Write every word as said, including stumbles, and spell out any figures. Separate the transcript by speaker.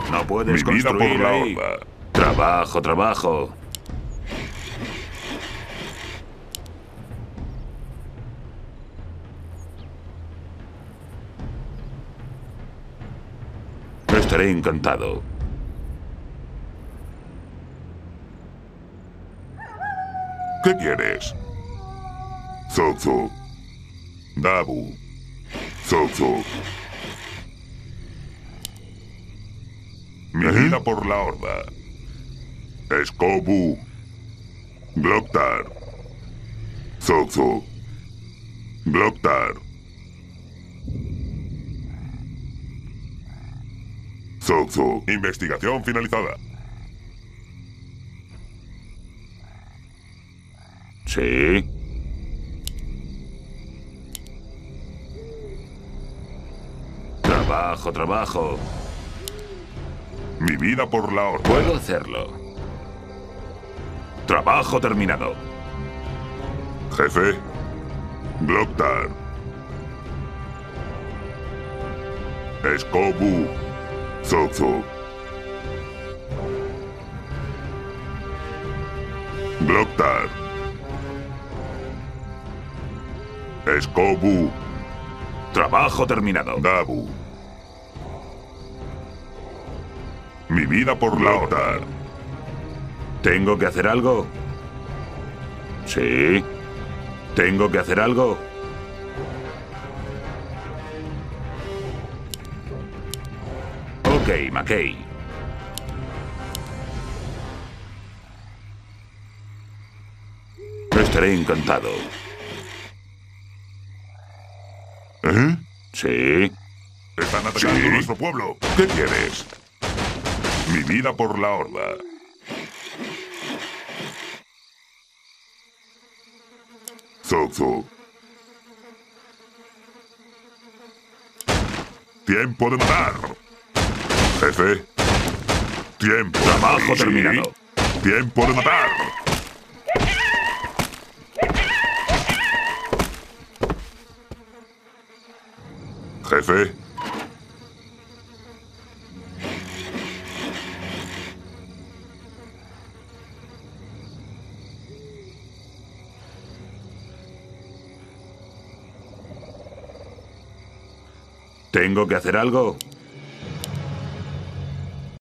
Speaker 1: No puedes
Speaker 2: Mi vida
Speaker 1: construir
Speaker 2: por la
Speaker 1: ahí.
Speaker 2: horda.
Speaker 1: Trabajo, trabajo. Estaré encantado.
Speaker 2: ¿Qué quieres? Zozo. Dabu. Zozo. Mi
Speaker 3: ¿Eh?
Speaker 2: vida por la horda. Skobu. Gloktar. Zozo. Gloktar. Zozo. Investigación finalizada.
Speaker 1: Sí. Trabajo, trabajo.
Speaker 2: Mi vida por la horda.
Speaker 1: Puedo hacerlo. Trabajo terminado.
Speaker 2: Jefe. Gloktar. Skobu. Zozo. Gloktar. Skobu.
Speaker 1: Trabajo terminado.
Speaker 2: Dabu. Mi vida por la horda.
Speaker 1: ¿Tengo que hacer algo? Sí. ¿Tengo que hacer algo? Ok, Mackay. Estaré encantado.
Speaker 2: ¿Eh?
Speaker 1: Sí.
Speaker 2: Están atacando
Speaker 3: ¿Sí?
Speaker 2: nuestro pueblo. ¿Qué quieres? Mi vida por la horda. Zozo. Tiempo de matar. Jefe. Tiempo.
Speaker 1: Trabajo
Speaker 2: Sí.
Speaker 1: terminado.
Speaker 2: Tiempo de matar. Jefe.
Speaker 1: ¿Tengo que hacer algo?